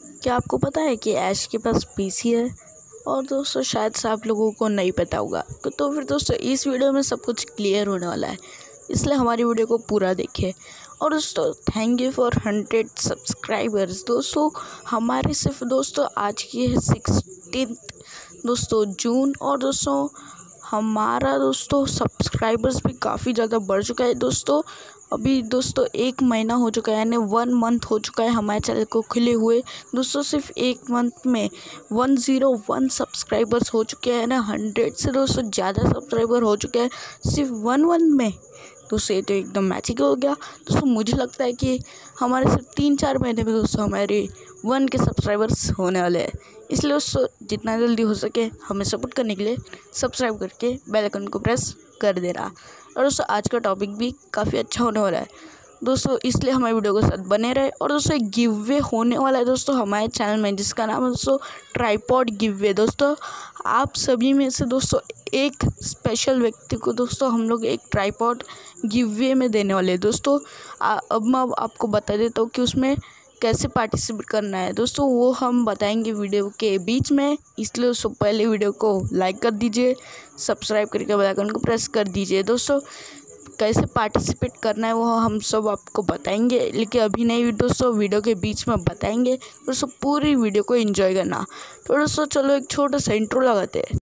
क्या आपको पता है कि ऐश के पास पीसी है? और दोस्तों शायद से आप लोगों को नहीं पता होगा। तो फिर दोस्तों इस वीडियो में सब कुछ क्लियर होने वाला है, इसलिए हमारी वीडियो को पूरा देखिए। और दोस्तों थैंक यू फॉर 100 सब्सक्राइबर्स। दोस्तों हमारे सिर्फ दोस्तों आज की है 16 दोस्तों जून। और दोस्तों हमारा दोस्तों सब्सक्राइबर्स भी काफ़ी ज़्यादा बढ़ चुका है। दोस्तों अभी दोस्तों 1 महीना हो चुका है, यानी 1 मंथ हो चुका है हमारे चैनल को खुले हुए। दोस्तों सिर्फ 1 मंथ में 101 सब्सक्राइबर्स हो चुके हैं ना, 100 से दोस्तों ज़्यादा सब्सक्राइबर हो चुके हैं सिर्फ 1 मंथ में। दोस्तों ये तो एकदम मैजिक हो गया। दोस्तों मुझे लगता है कि हमारे सिर्फ 3-4 महीने में दोस्तों हमारे 1 के सब्सक्राइबर्स होने वाले हैं। इसलिए दोस्तों जितना जल्दी हो सके हमें सपोर्ट करने के लिए सब्सक्राइब करके बेल आइकन को प्रेस कर देना। और दोस्तों आज का टॉपिक भी काफ़ी अच्छा होने वाला है दोस्तों, इसलिए हमारे वीडियो के साथ बने रहे। और दोस्तों एक गिव वे होने वाला है दोस्तों हमारे चैनल में, जिसका नाम है दोस्तों ट्राइपॉड गिव वे। दोस्तों आप सभी में से दोस्तों एक स्पेशल व्यक्ति को दोस्तों हम लोग एक ट्राइपॉड गिव वे में देने वाले हैं। दोस्तों अब मैं आपको बता देता हूँ कि उसमें कैसे पार्टिसिपेट करना है। दोस्तों वो हम बताएंगे वीडियो के बीच में, इसलिए दोस्तों पहले वीडियो को लाइक कर दीजिए, सब्सक्राइब करके बेल आइकन को प्रेस कर दीजिए। दोस्तों कैसे पार्टिसिपेट करना है वो हम सब आपको बताएंगे, लेकिन अभी नहीं दोस्तों, वीडियो के बीच में बताएंगे। दोस्तों पूरी वीडियो को एंजॉय करना। तो दोस्तों चलो एक छोटा सा इंट्रो लगाते हैं।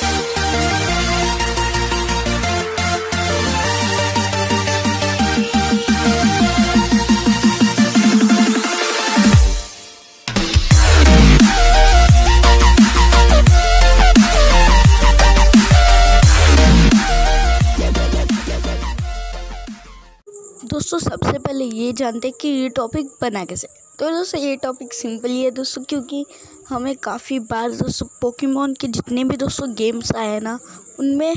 दोस्तों सबसे पहले ये जानते हैं कि ये टॉपिक बना कैसे। तो दोस्तों ये टॉपिक सिंपल ही है दोस्तों, क्योंकि हमें काफ़ी बार दोस्तों पोकेमॉन के जितने भी दोस्तों गेम्स आए हैं ना, उनमें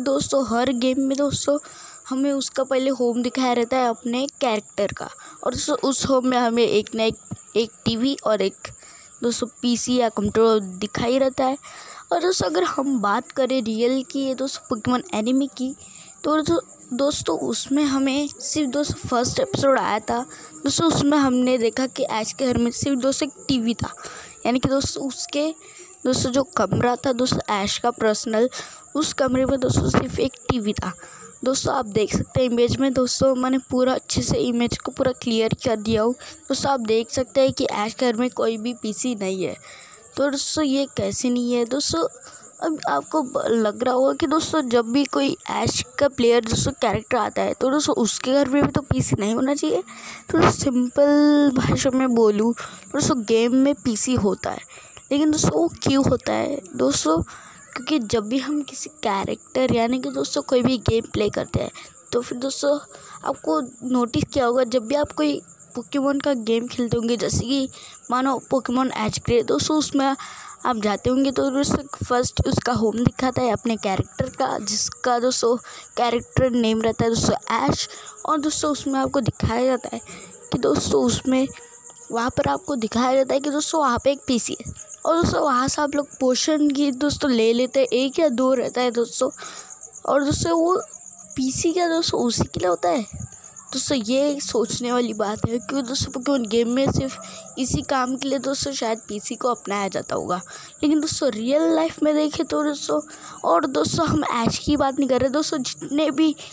हर गेम में दोस्तों हमें उसका पहले होम दिखाया रहता है अपने कैरेक्टर का। और दोस्तों उस होम में हमें एक ना एक टीवी और एक दोस्तों पीसी या कंप्यूटर दिखाई रहता है। और दोस्तों अगर हम बात करें रियल की दोस्तों पोकेमॉन एनिमी की, तो दोस्तों उसमें हमें सिर्फ दोस्तों फर्स्ट एपिसोड आया था दोस्तों, उसमें हमने देखा कि ऐश के घर में सिर्फ दोस्तों एक टीवी था, यानी कि दोस्तों उसके दोस्तों जो कमरा था दोस्तों ऐश का पर्सनल, उस कमरे में दोस्तों सिर्फ एक टीवी था। दोस्तों आप देख सकते हैं इमेज में, दोस्तों मैंने पूरा अच्छे से इमेज को पूरा क्लियर कर दिया हूँ। दोस्तों आप देख सकते हैं कि ऐश के घर में कोई भी पीसी नहीं है। तो दोस्तों ये कैसे नहीं है दोस्तों, अब आपको लग रहा होगा कि दोस्तों जब भी कोई ऐश का प्लेयर दोस्तों कैरेक्टर आता है तो दोस्तों उसके घर में भी तो पीसी नहीं होना चाहिए। तो सिंपल भाषा में बोलूँ दोस्तों गेम में पीसी होता है, लेकिन दोस्तों वो क्यों होता है दोस्तों, क्योंकि जब भी हम किसी कैरेक्टर यानी कि दोस्तों कोई भी गेम प्ले करते हैं, तो फिर दोस्तों आपको नोटिस किया होगा जब भी आप कोई पोकेमॉन का गेम खेलते होंगे, जैसे कि मानो पोकेमॉन एच ग्रे, दोस्तों उसमें आप जाते होंगे तो दोस्तों फर्स्ट उसका होम दिखाता है अपने कैरेक्टर का, जिसका दोस्तों कैरेक्टर नेम रहता है दोस्तों ऐश। और दोस्तों उसमें आपको दिखाया जाता है कि दोस्तों उसमें वहाँ पर आपको दिखाया जाता है कि दोस्तों वहाँ पे एक पीसी है। और दोस्तों वहाँ से आप लोग पोशन की दोस्तों ले लेते हैं, 1 या 2 रहता है दोस्तों। और दोस्तों वो पीसी क्या दोस्तों उसी के लिए होता है दोस्तों, ये सोचने वाली बात है, क्योंकि दोस्तों पोकेमॉन गेम में सिर्फ इसी काम के लिए दोस्तों शायद पीसी को अपनाया जाता होगा। लेकिन दोस्तों रियल लाइफ में देखें तो दोस्तों, और दोस्तों हम ऐश की बात नहीं कर रहे दोस्तों, जितने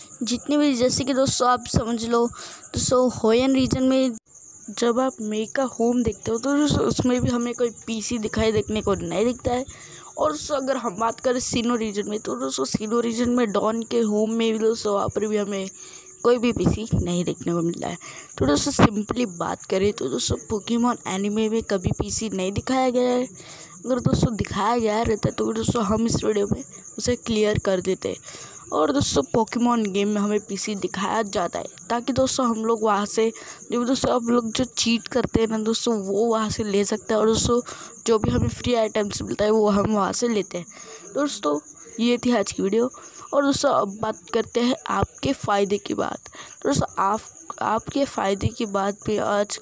भी जैसे कि दोस्तों आप समझ लो दोस्तों होयन रीजन में जब आप मेका होम देखते हो तो दोस्तों उसमें भी हमें कोई पीसी दिखाई देखने को नहीं दिखता है। और दोस्तों अगर हम बात करें सीनो रीजन में, तो दोस्तों सीनो रीजन में डॉन के होम में भी दोस्तों वहाँ पर भी हमें कोई भी पीसी नहीं देखने को मिल रहा है। तो दोस्तों सिंपली बात करें तो दोस्तों पोकेमॉन एनिमे में कभी पीसी नहीं दिखाया गया है। अगर दोस्तों दिखाया गया रहता तो दोस्तों हम इस वीडियो में उसे क्लियर कर देते। और दोस्तों पोकेमॉन गेम में हमें पीसी दिखाया जाता है ताकि दोस्तों हम लोग वहाँ से जो दोस्तों आप लोग जो चीट करते हैं ना दोस्तों, वो वहाँ से ले सकते हैं। और दोस्तों जो भी हमें फ्री आइटम्स मिलता है वो हम वहाँ से लेते हैं। दोस्तों ये थी आज की वीडियो। और दोस्तों अब बात करते हैं आपके फ़ायदे की बात। दोस्तों आपके फ़ायदे की बात पे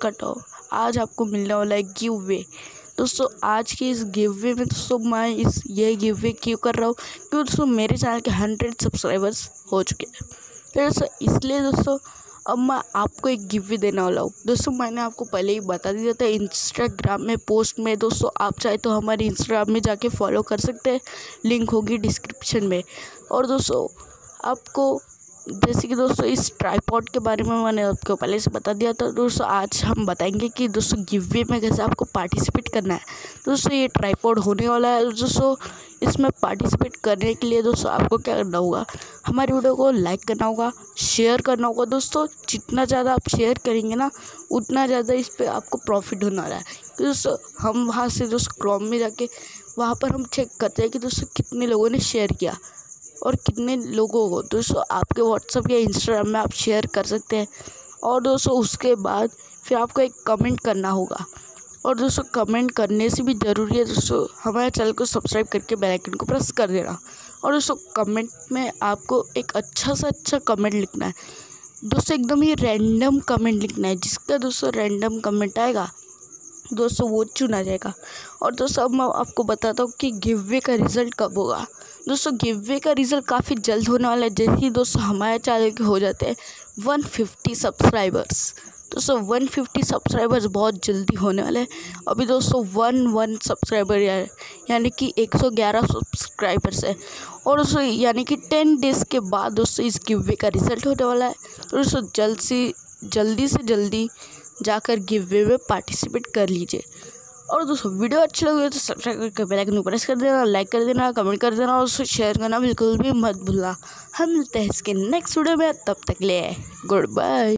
आज आपको मिलने वाला है गिव वे। दोस्तों आज के इस गिव वे में दोस्तों मैं ये गिव वे क्यों कर रहा हूँ, क्योंकि दोस्तों मेरे चैनल के 100 सब्सक्राइबर्स हो चुके हैं। तो दोस्तों इसलिए दोस्तों अब मैं आपको एक गिफ्ट भी देने वाला हूँ दोस्तों। मैंने आपको पहले ही बता दिया था इंस्टाग्राम में पोस्ट में दोस्तों, आप चाहे तो हमारे इंस्टाग्राम में जाके फॉलो कर सकते हैं, लिंक होगी डिस्क्रिप्शन में। और दोस्तों आपको जैसे कि दोस्तों इस ट्राइपॉड के बारे में मैंने आपको पहले से बता दिया था दोस्तों। आज हम बताएंगे कि दोस्तों गिववे में कैसे आपको पार्टिसिपेट करना है। दोस्तों ये ट्राइपॉड होने वाला है दोस्तों। इसमें पार्टिसिपेट करने के लिए दोस्तों आपको क्या करना होगा, हमारी वीडियो को लाइक करना होगा, शेयर करना होगा दोस्तों। जितना ज़्यादा आप शेयर करेंगे ना उतना ज़्यादा इस पर आपको प्रॉफिट होने वाला है। तो दोस्तों हम वहाँ से दोस्तों क्रोम में जाके वहाँ पर हम चेक करते हैं कि दोस्तों कितने लोगों ने शेयर किया और कितने लोगों को दोस्तों आपके व्हाट्सएप या इंस्टाग्राम में आप शेयर कर सकते हैं। और दोस्तों उसके बाद फिर आपको एक कमेंट करना होगा। और दोस्तों कमेंट करने से भी ज़रूरी है दोस्तों हमारे चैनल को सब्सक्राइब करके बेल आइकन को प्रेस कर देना। और दोस्तों कमेंट में आपको एक अच्छा से अच्छा कमेंट लिखना है दोस्तों, एकदम ही रैंडम कमेंट लिखना है। जिसका दोस्तों रैंडम कमेंट आएगा दोस्तों वो चुना जाएगा। और दोस्तों अब मैं आपको बताता हूँ कि गिववे का रिज़ल्ट कब होगा। दोस्तों गिववे का रिज़ल्ट काफ़ी जल्द होने वाला है, जैसे ही दोस्तों हमारे चैनल के हो जाते हैं 150 सब्सक्राइबर्स। दोस्तों 150 सब्सक्राइबर्स बहुत जल्दी होने वाले हैं। अभी दोस्तों 1 सब्सक्राइबर यानी कि 111 सब्सक्राइबर्स है। और दोस्तों यानी कि 10 डेज़ के बाद दोस्तों इस गिववे का रिज़ल्ट होने वाला है। तो दोस्तों जल्दी से जल्दी जाकर गिववे में पार्टिसिपेट कर लीजिए। और दोस्तों वीडियो अच्छी लगी हो तो सब्सक्राइब करके बेल आइकन को प्रेस कर देना, लाइक कर देना, कमेंट कर देना और उसको शेयर करना बिल्कुल भी मत भूलना। हम मिलते हैं इसके नेक्स्ट वीडियो में, तब तक ले गुड बाय।